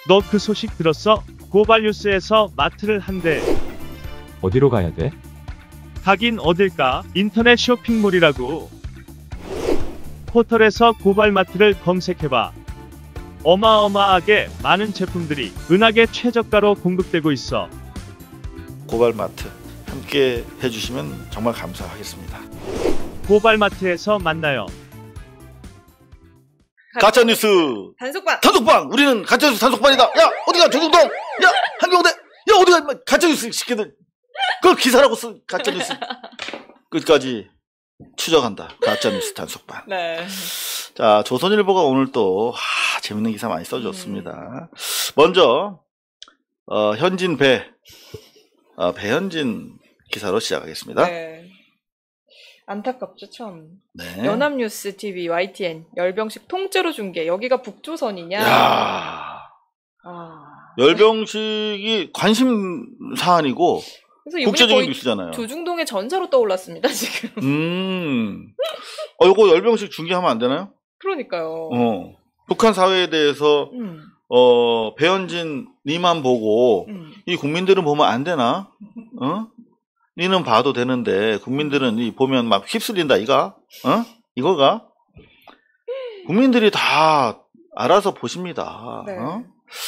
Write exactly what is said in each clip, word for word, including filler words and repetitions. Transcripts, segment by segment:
너 그 소식 들었어? 고발뉴스에서 마트를 한대. 어디로 가야 돼? 가긴 어딜까? 인터넷 쇼핑몰이라고. 포털에서 고발마트를 검색해봐. 어마어마하게 많은 제품들이 은하계 최저가로 공급되고 있어. 고발마트 함께 해주시면 정말 감사하겠습니다. 고발마트에서 만나요. 가짜뉴스 단속반. 단속반. 우리는 가짜뉴스 단속반이다. 야 어디가 조중동. 야 한경대. 야 어디가 가짜뉴스 시키들. 그걸 기사라고 쓴 가짜뉴스. 끝까지 추적한다. 가짜뉴스 단속반. 네. 자, 조선일보가 오늘 또 아, 재밌는 기사 많이 써줬습니다. 음. 먼저 어, 현진 배 어, 배현진 기사로 시작하겠습니다. 네. 안타깝죠, 참. 네. 연합뉴스 티비 와이티엔 열병식 통째로 중계. 여기가 북조선이냐? 야. 아. 열병식이 관심 사안이고 국제적인 뉴스잖아요. 조중동의 전사로 떠올랐습니다, 지금. 음. 어, 이거 열병식 중계하면 안 되나요? 그러니까요. 어. 북한 사회에 대해서 음. 어, 배현진 니만 보고 음. 이 국민들은 보면 안 되나? 어? 니는 봐도 되는데 국민들은 이 보면 막 휩쓸린다 이가? 어? 이거가? 국민들이 다 알아서 보십니다. 네. 어?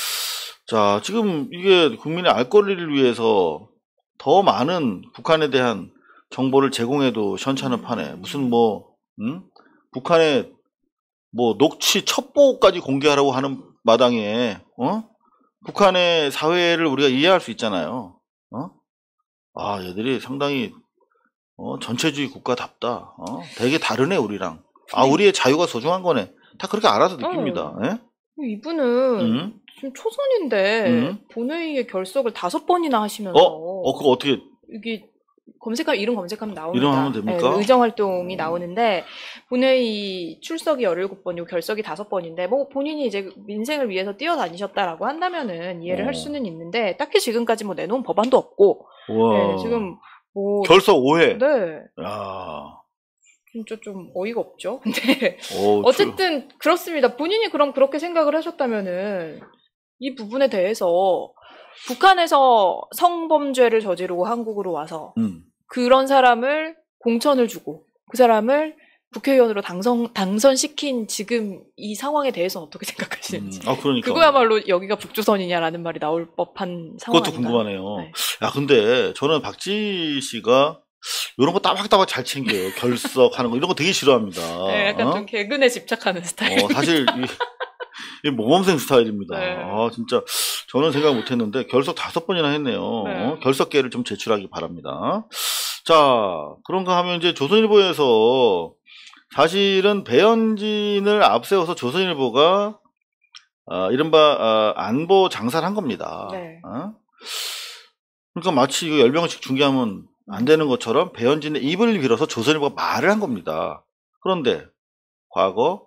자, 지금 이게 국민의 알 권리를 위해서 더 많은 북한에 대한 정보를 제공해도 시원찮은 판에 무슨 뭐 음? 북한의 뭐 녹취 첩보까지 공개하라고 하는 마당에 어? 북한의 사회를 우리가 이해할 수 있잖아요. 어? 아, 얘들이 상당히 어, 전체주의 국가답다. 어? 되게 다르네 우리랑. 아, 우리의 자유가 소중한 거네. 다 그렇게 알아서 느낍니다. 어. 예? 이분은 음? 지금 초선인데 음? 본회의의 결석을 다섯 번이나 하시면서 어? 어, 그거 어떻게 이게 검색하면 이름 검색하면 나옵니다. 이름 하면 됩니까? 네, 의정 활동이 나오는데 본회의 출석이 열일곱 번이고 결석이 다섯 번인데 뭐 본인이 이제 민생을 위해서 뛰어다니셨다라고 한다면은 이해를 어. 할 수는 있는데 딱히 지금까지 뭐 내놓은 법안도 없고 네, 지금 뭐 결석 오 회. 네. 야. 진짜 좀 어이가 없죠. 근데 오, 어쨌든 주... 그렇습니다. 본인이 그럼 그렇게 생각을 하셨다면은 이 부분에 대해서 북한에서 성범죄를 저지르고 한국으로 와서 음. 그런 사람을 공천을 주고 그 사람을 국회의원으로 당선, 당선시킨 지금 이 상황에 대해서는 어떻게 생각하시는지. 음. 아, 그러니까. 그거야말로 여기가 북조선이냐라는 말이 나올 법한 상황입니다. 그것도 궁금하네요. 네. 야, 근데 저는 박지 씨가 이런 거 따박따박 잘 챙겨요. 결석하는 거 이런 거 되게 싫어합니다. 네, 약간 어? 좀 개근에 집착하는 스타일. 어, 사실 이, 이 모범생 스타일입니다. 네. 아, 진짜 저는 생각 못했는데 결석 다섯 번이나 했네요. 네. 어? 결석계를 좀 제출하기 바랍니다. 자, 그런가 하면 이제 조선일보에서 사실은 배현진을 앞세워서 조선일보가 어, 이른바 어, 안보 장사를 한 겁니다. 네. 어? 그러니까 마치 이거 열병식 중계하면 안 되는 것처럼 배현진의 입을 빌어서 조선일보가 말을 한 겁니다. 그런데 과거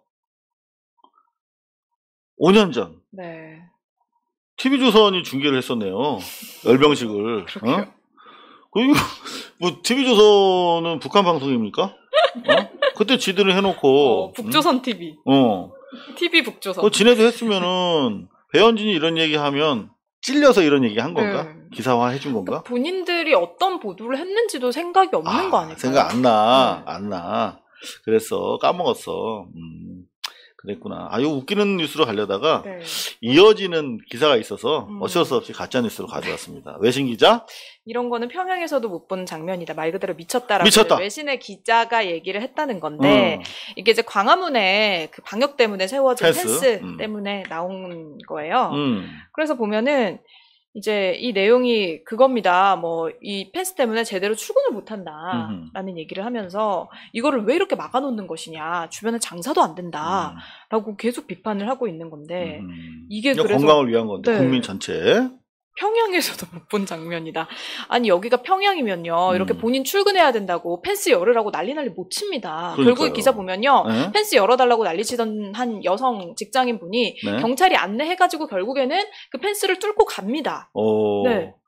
오 년 전 네. 티비조선이 중계를 했었네요. 열병식을. 어? 그리고 뭐 티비조선은 북한 방송입니까? 어? 그때 지들을 해놓고 어, 북조선 티비. 응? 어. 티비 북조선. 그 지네도 했으면은 배현진이 이런 얘기하면 찔려서 이런 얘기 한 건가? 네. 기사화 해준 건가? 본인들이 어떤 보도를 했는지도 생각이 없는 아, 거 아닐까요? 생각 안 나. 네. 안 나. 그랬어. 까먹었어. 음, 그랬구나. 아, 이거 웃기는 뉴스로 가려다가 네. 이어지는 기사가 있어서 음. 어쩔 수 없이 가짜 뉴스로 가져왔습니다. 외신 기자? 이런 거는 평양에서도 못 본 장면이다. 말 그대로 미쳤다라고 미쳤다. 외신의 기자가 얘기를 했다는 건데 음. 이게 이제 광화문에 그 방역 때문에 세워진 펜스, 펜스 음. 때문에 나온 거예요. 음. 그래서 보면은 이제 이 내용이 그겁니다. 뭐 이 펜스 때문에 제대로 출근을 못한다라는 음흠. 얘기를 하면서 이거를 왜 이렇게 막아놓는 것이냐. 주변에 장사도 안 된다라고 음. 계속 비판을 하고 있는 건데 음. 이게 그러니까 그래서 건강을 위한 건데 네. 국민 전체. 평양에서도 못 본 장면이다. 아니 여기가 평양이면요. 음. 이렇게 본인 출근해야 된다고 펜스 열으라고 난리 난리 못 칩니다. 그러니까요. 결국 기사 보면요. 네? 펜스 열어달라고 난리치던 한 여성 직장인 분이 네? 경찰이 안내해가지고 결국에는 그 펜스를 뚫고 갑니다. 오. 네.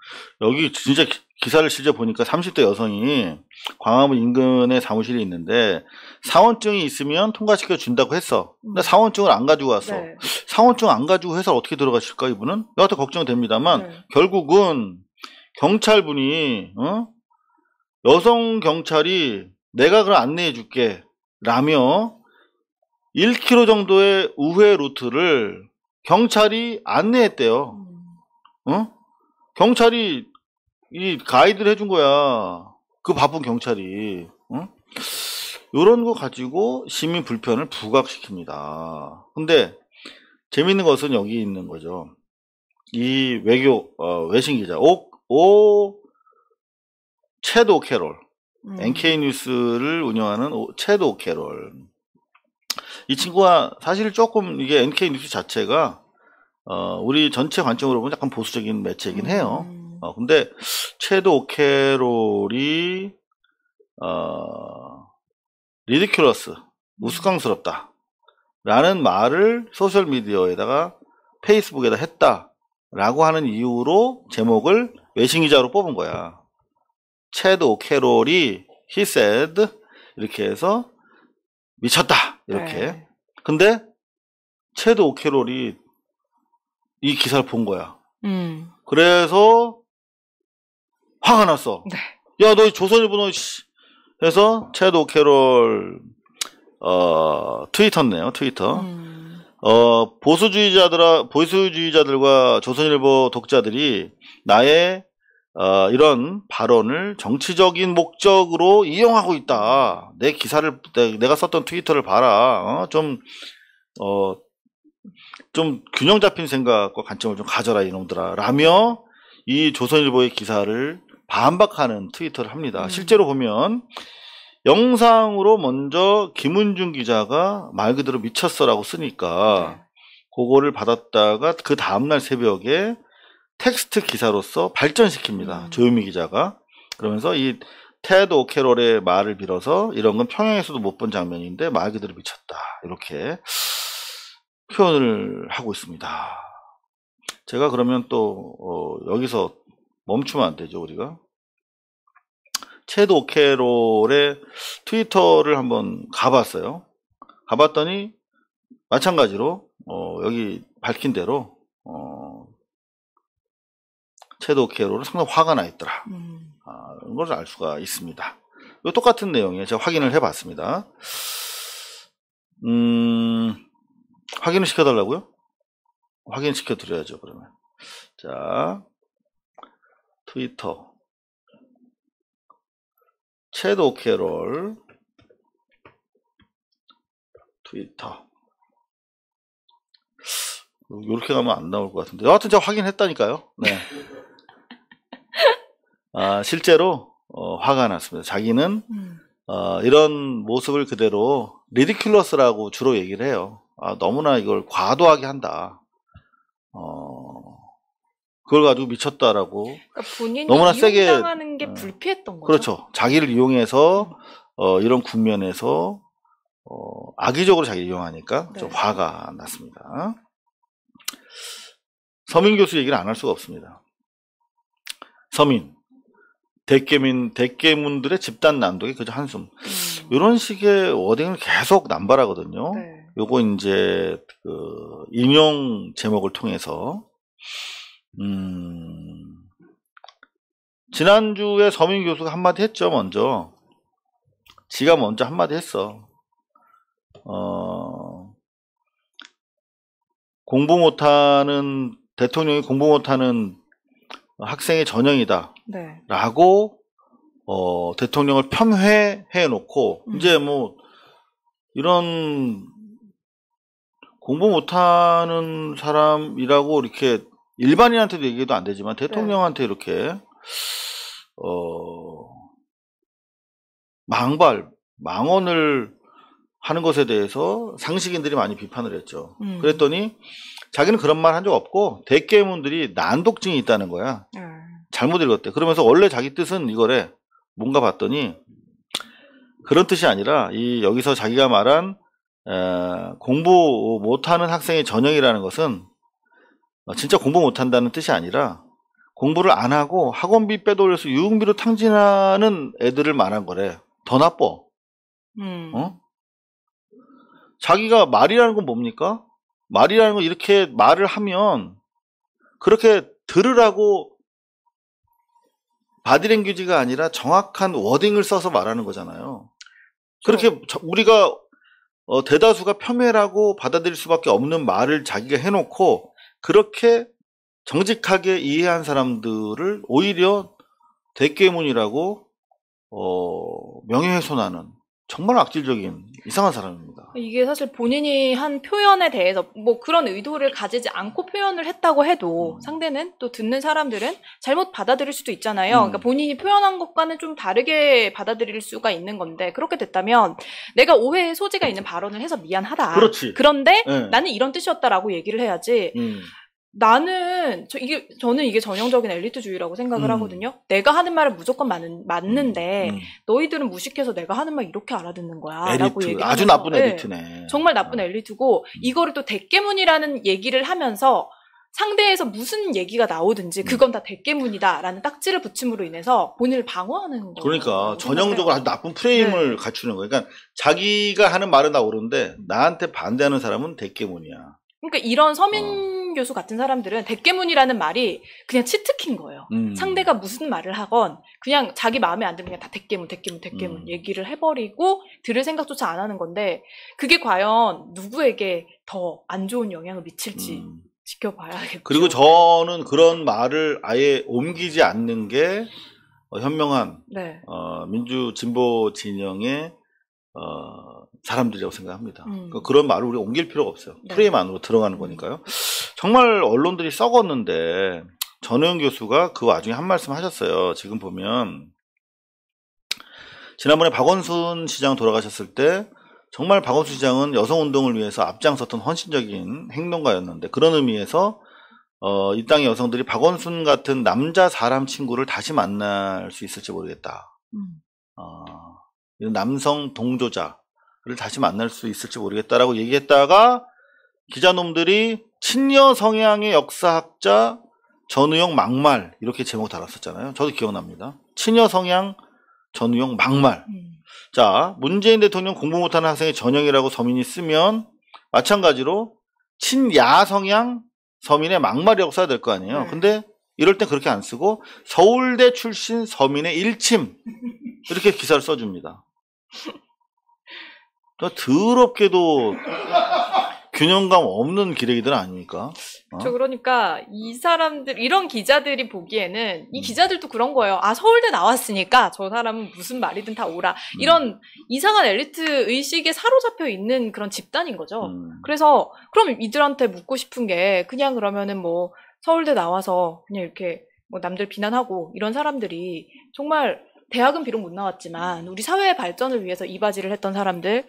여기 진짜 기- 기사를 실제 보니까 삼십 대 여성이 광화문 인근에 사무실이 있는데 사원증이 있으면 통과시켜 준다고 했어. 근데 음. 사원증을 안 가지고 왔어. 네. 사원증 안 가지고 회사 어떻게 들어가실까 이분은? 여하튼 걱정됩니다만 네. 결국은 경찰분이 어? 여성 경찰이 내가 그걸 안내해 줄게 라며 일 킬로미터 정도의 우회 루트를 경찰이 안내했대요. 음. 어? 경찰이 이 가이드를 해준 거야. 그 바쁜 경찰이. 어? 요런 거 가지고 시민 불편을 부각시킵니다. 근데 재밌는 것은 여기 있는 거죠. 이 외교 어, 외신 기자 오, 오 채드 오캐롤 음. 엔케이 뉴스를 운영하는 오, 채드 오캐롤. 이 친구가 사실 조금 이게 엔케이 뉴스 자체가 어, 우리 전체 관점으로 보면 약간 보수적인 매체이긴 해요. 음. 어, 근데 채드 오캐롤이 어, 리디큘러스 우스꽝스럽다 라는 말을 소셜미디어에다가 페이스북에다 했다라고 하는 이유로 제목을 외신기자로 뽑은 거야. 채드 오캐롤이 he said 이렇게 해서 미쳤다 이렇게. 네. 근데 채드 오캐롤이 이 기사를 본 거야. 음. 그래서 화가 났어. 네. 야, 너 조선일보 너 씨. 해서 채드 오캐롤 어, 트위터네요. 트위터. 음. 어, 보수주의자들 보수주의자들과 조선일보 독자들이 나의 어, 이런 발언을 정치적인 목적으로 이용하고 있다. 내 기사를 내, 내가 썼던 트위터를 봐라. 어? 좀 어, 좀 균형 잡힌 생각과 관점을 좀 가져라 이놈들아. 라며 이 조선일보의 기사를 반박하는 트위터를 합니다. 음. 실제로 보면 영상으로 먼저 김은중 기자가 말 그대로 미쳤어라고 쓰니까 네. 그거를 받았다가 그 다음날 새벽에 텍스트 기사로서 발전시킵니다. 음. 조유미 기자가. 그러면서 이 테드 오캐롤의 말을 빌어서 이런 건 평양에서도 못 본 장면인데 말 그대로 미쳤다. 이렇게 표현을 하고 있습니다. 제가 그러면 또 어, 여기서 멈추면 안 되죠, 우리가. 채드 오캐롤의 트위터를 한번 가봤어요. 가봤더니 마찬가지로 어, 여기 밝힌 대로 어, 채드 오캐롤은 상당히 화가 나 있더라. 음. 아, 이런 걸 알 수가 있습니다. 이 똑같은 내용이에요. 제가 확인을 해봤습니다. 음, 확인을 시켜달라고요? 확인시켜 드려야죠, 그러면. 자, 트위터. 채드 오캐롤. 트위터. 이렇게 가면 안 나올 것 같은데. 여하튼 제가 확인했다니까요. 네. 아, 실제로, 어, 화가 났습니다. 자기는, 음. 어, 이런 모습을 그대로 리디큘러스라고 주로 얘기를 해요. 아, 너무나 이걸 과도하게 한다. 어, 그걸 가지고 미쳤다라고. 그러니까 본인이 너무나 세게, 이용당하는 게 어, 불피했던 거죠. 그렇죠. 자기를 이용해서, 어, 이런 국면에서, 어, 악의적으로 자기를 이용하니까 좀 네. 화가 났습니다. 서민 교수 얘기를 안 할 수가 없습니다. 서민. 대깨민, 대깨문들의 집단 난독이 그저 한숨. 음. 이런 식의 워딩을 계속 남발하거든요. 네. 요거 이제, 그, 인용 제목을 통해서, 음, 지난주에 서민 교수가 한마디 했죠, 먼저. 지가 먼저 한마디 했어. 어, 공부 못하는, 대통령이 공부 못하는 학생의 전형이다. 네. 라고, 어, 대통령을 폄훼해 놓고, 음. 이제 뭐, 이런, 공부 못하는 사람이라고 이렇게 일반인한테도 얘기도 안 되지만 대통령한테 이렇게, 어, 망발, 망언을 하는 것에 대해서 상식인들이 많이 비판을 했죠. 음. 그랬더니 자기는 그런 말 한 적 없고 대깨문들이 난독증이 있다는 거야. 네. 잘못 읽었대. 그러면서 원래 자기 뜻은 이거래. 뭔가 봤더니 그런 뜻이 아니라 이 여기서 자기가 말한 에, 공부 못하는 학생의 전형이라는 것은 진짜 공부 못한다는 뜻이 아니라 공부를 안 하고 학원비 빼돌려서 유흥비로 탕진하는 애들을 말한 거래. 더 나빠. 음. 어? 자기가 말이라는 건 뭡니까? 말이라는 건 이렇게 말을 하면 그렇게 들으라고 바디랭귀지가 아니라 정확한 워딩을 써서 말하는 거잖아요. 그렇게 저, 우리가 어, 대다수가 폄훼라고 받아들일 수밖에 없는 말을 자기가 해놓고 그렇게 정직하게 이해한 사람들을 오히려 대깨문이라고 어, 명예훼손하는 정말 악질적인 이상한 사람입니다. 이게 사실 본인이 한 표현에 대해서 뭐 그런 의도를 가지지 않고 표현을 했다고 해도 음. 상대는 또 듣는 사람들은 잘못 받아들일 수도 있잖아요. 음. 그러니까 본인이 표현한 것과는 좀 다르게 받아들일 수가 있는 건데 그렇게 됐다면 내가 오해의 소지가 있는 발언을 해서 미안하다. 그렇지. 그런데 네. 나는 이런 뜻이었다라고 얘기를 해야지. 음. 나는 저 이게 저는 이게 전형적인 엘리트주의라고 생각을 음. 하거든요. 내가 하는 말은 무조건 맞는, 맞는데 음. 너희들은 무식해서 내가 하는 말 이렇게 알아듣는 거야라고 엘리트. 얘기하면서 아주 나쁜 네, 엘리트네. 정말 나쁜 음. 엘리트고 이거를 또 대깨문이라는 얘기를 하면서 상대에서 무슨 얘기가 나오든지 음. 그건 다 대깨문이다라는 딱지를 붙임으로 인해서 본인을 방어하는 거예요. 그러니까 전형적으로 아주 나쁜 프레임을 네. 갖추는 거예요. 그러니까 자기가 하는 말은 다 옳은데 나한테 반대하는 사람은 대깨문이야. 그러니까 이런 서민 어. 교수 같은 사람들은 대깨문이라는 말이 그냥 치트키인 거예요. 음. 상대가 무슨 말을 하건 그냥 자기 마음에 안 들면 그냥 다 대깨문, 대깨문, 대깨문 음. 얘기를 해버리고 들을 생각조차 안 하는 건데 그게 과연 누구에게 더 안 좋은 영향을 미칠지 음. 지켜봐야겠죠. 그리고 저는 그런 말을 아예 옮기지 않는 게 어, 현명한 네. 어, 민주 진보 진영의 어, 사람들이라고 생각합니다. 음. 그러니까 그런 말을 우리가 옮길 필요가 없어요. 네. 프레임 안으로 들어가는 거니까요. 정말 언론들이 썩었는데 전우영 교수가 그 와중에 한 말씀 하셨어요. 지금 보면 지난번에 박원순 시장 돌아가셨을 때 정말 박원순 시장은 여성운동을 위해서 앞장섰던 헌신적인 행동가였는데 그런 의미에서 어, 이 땅의 여성들이 박원순 같은 남자 사람 친구를 다시 만날 수 있을지 모르겠다. 음. 어, 이런 남성 동조자를 다시 만날 수 있을지 모르겠다라고 얘기했다가 기자놈들이 친여 성향의 역사학자 전우영 막말 이렇게 제목 달았었잖아요. 저도 기억납니다. 친여 성향 전우영 막말. 음. 자, 문재인 대통령 공부 못하는 학생의 전형이라고 서민이 쓰면 마찬가지로 친야 성향 서민의 막말이라고 써야 될 거 아니에요. 네. 근데 이럴 땐 그렇게 안 쓰고 서울대 출신 서민의 일침 이렇게 기사를 써줍니다. 더럽게도 균형감 없는 기레기들 아닙니까? 어? 저 그러니까 이 사람들 이런 기자들이 보기에는 이 음. 기자들도 그런 거예요. 아 서울대 나왔으니까 저 사람은 무슨 말이든 다 오라. 이런 이상한 엘리트 의식에 사로잡혀 있는 그런 집단인 거죠. 음. 그래서 그럼 이들한테 묻고 싶은 게 그냥 그러면은 뭐 서울대 나와서 그냥 이렇게 뭐 남들 비난하고 이런 사람들이 정말 대학은 비록 못 나왔지만 우리 사회의 발전을 위해서 이바지를 했던 사람들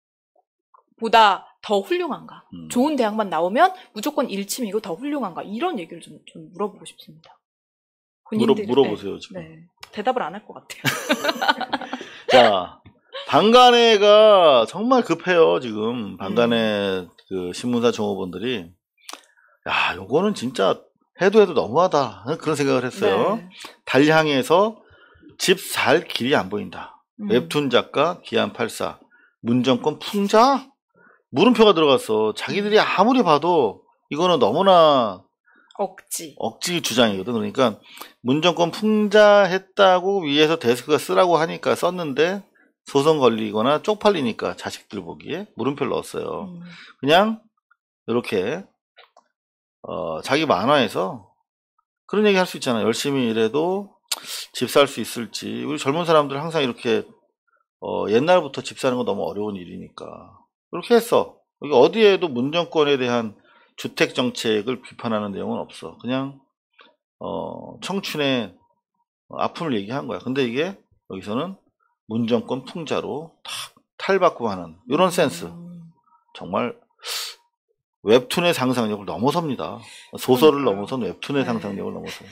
보다 더 훌륭한가? 음. 좋은 대학만 나오면 무조건 일침이고 더 훌륭한가? 이런 얘기를 좀, 좀 물어보고 싶습니다. 물어, 본인들이- 물어보세요, 네, 지금. 네. 대답을 안 할 것 같아요. 자, 방간회가 정말 급해요, 지금. 방간회 음. 그 신문사 종업원들이. 야, 요거는 진짜 해도 해도 너무하다. 그런 생각을 했어요. 네. 달향에서 집 살 길이 안 보인다. 음. 웹툰 작가 기안팔사. 문정권 풍자? 물음표가 들어갔어. 자기들이 아무리 봐도 이거는 너무나 억지. 억지 주장이거든. 그러니까 문정권 풍자했다고 위에서 데스크가 쓰라고 하니까 썼는데 소송 걸리거나 쪽팔리니까 자식들 보기에 물음표를 넣었어요. 음. 그냥 이렇게 어, 자기 만화에서 그런 얘기 할 수 있잖아요. 열심히 일해도 집 살 수 있을지. 우리 젊은 사람들 항상 이렇게 어, 옛날부터 집 사는 건 너무 어려운 일이니까 그렇게 했어. 여기 어디에도 문정권에 대한 주택 정책을 비판하는 내용은 없어. 그냥 어, 청춘의 아픔을 얘기한 거야. 근데 이게 여기서는 문정권 풍자로 탁 탈바꿈 하는 이런 센스. 음. 정말 웹툰의 상상력을 넘어섭니다. 소설을 그러니까요. 넘어선 웹툰의 네. 상상력을 넘어서.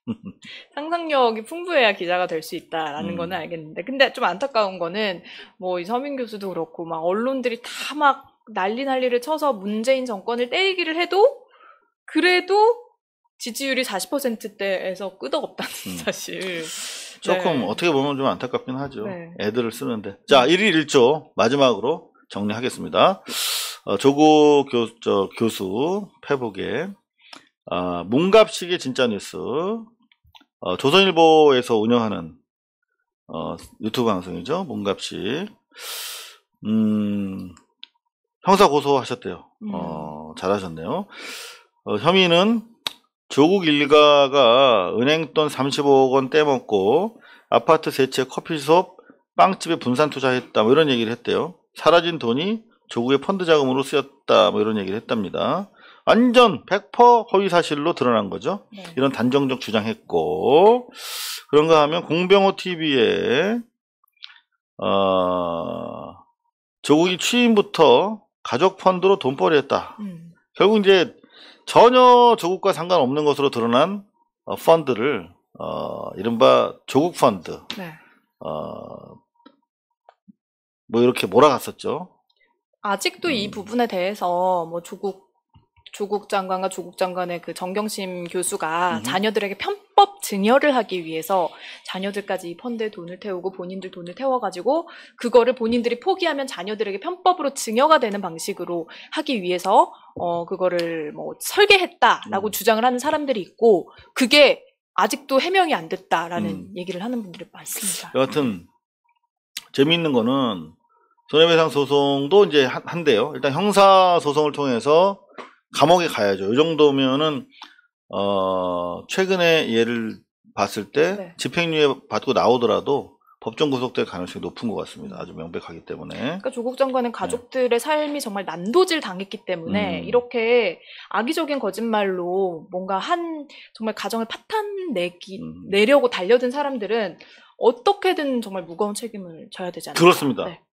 상상력이 풍부해야 기자가 될 수 있다라는 음. 거는 알겠는데, 근데 좀 안타까운 거는 뭐 이 서민 교수도 그렇고 막 언론들이 다 막 난리 난리를 쳐서 문재인 정권을 때리기를 해도 그래도 지지율이 사십 퍼센트대에서 끄덕없다는 음. 사실. 조금 네. 어떻게 보면 좀 안타깝긴 하죠. 네. 애들을 쓰는데. 자, 일일 일조 마지막으로 정리하겠습니다. 어, 조국 교, 저, 교수 페북에 어, 문갑식의 진짜 뉴스 어, 조선일보에서 운영하는 어, 유튜브 방송이죠. 문갑식 음, 형사 고소하셨대요. 음. 어, 잘하셨네요. 어, 혐의는 조국 일가가 은행돈 삼십오억 원 떼먹고 아파트 세 채, 커피숍, 빵집에 분산 투자했다 뭐 이런 얘기를 했대요. 사라진 돈이 조국의 펀드 자금으로 쓰였다 뭐 이런 얘기를 했답니다. 완전 백 퍼센트 허위 사실로 드러난 거죠. 네. 이런 단정적 주장했고, 그런가 하면 공병호 티비에 어, 조국이 취임부터 가족 펀드로 돈벌이 했다. 음. 결국 이제 전혀 조국과 상관없는 것으로 드러난 어, 펀드를 어, 이른바 조국 펀드 네. 어, 뭐 이렇게 몰아갔었죠. 아직도 이 음. 부분에 대해서 뭐 조국 조국 장관과 조국 장관의 그 정경심 교수가 음. 자녀들에게 편법 증여를 하기 위해서 자녀들까지 이 펀드에 돈을 태우고 본인들 돈을 태워가지고 그거를 본인들이 포기하면 자녀들에게 편법으로 증여가 되는 방식으로 하기 위해서 어 그거를 뭐 설계했다라고 음. 주장을 하는 사람들이 있고 그게 아직도 해명이 안 됐다라는 음. 얘기를 하는 분들이 많습니다. 여하튼 재미있는 거는 손해배상 소송도 이제 한, 한대요. 일단 형사 소송을 통해서 감옥에 가야죠. 이 정도면은 어 최근에 예를 봤을 때 네. 집행유예 받고 나오더라도 법정 구속될 가능성이 높은 것 같습니다. 아주 명백하기 때문에. 그러니까 조국 장관은 가족들의 삶이 정말 난도질 당했기 때문에 음. 이렇게 악의적인 거짓말로 뭔가 한 정말 가정을 파탄 내기 음. 내려고 달려든 사람들은 어떻게든 정말 무거운 책임을 져야 되지 않을까. 그렇습니다. 네.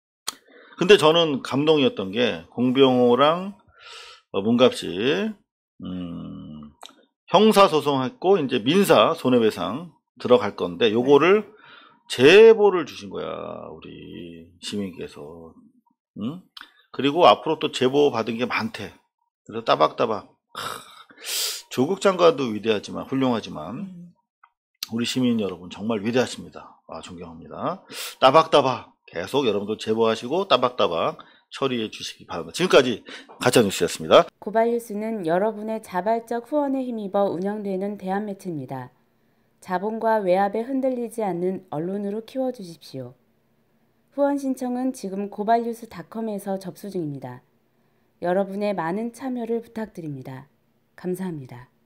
근데 저는 감동이었던 게 공병호랑 어, 문갑식 음, 형사 소송했고 이제 민사 손해배상 들어갈 건데 요거를 제보를 주신 거야 우리 시민께서. 응? 그리고 앞으로 또 제보 받은 게 많대. 그래서 따박따박 하, 조국 장관도 위대하지만 훌륭하지만 음. 우리 시민 여러분 정말 위대하십니다. 아, 존경합니다. 따박따박 계속 여러분들 제보하시고 따박따박 처리해 주시기 바랍니다. 지금까지 가짜뉴스였습니다. 고발뉴스는 여러분의 자발적 후원에 힘입어 운영되는 대한매체입니다. 자본과 외압에 흔들리지 않는 언론으로 키워주십시오. 후원 신청은 지금 고발뉴스 닷컴에서 접수 중입니다. 여러분의 많은 참여를 부탁드립니다. 감사합니다.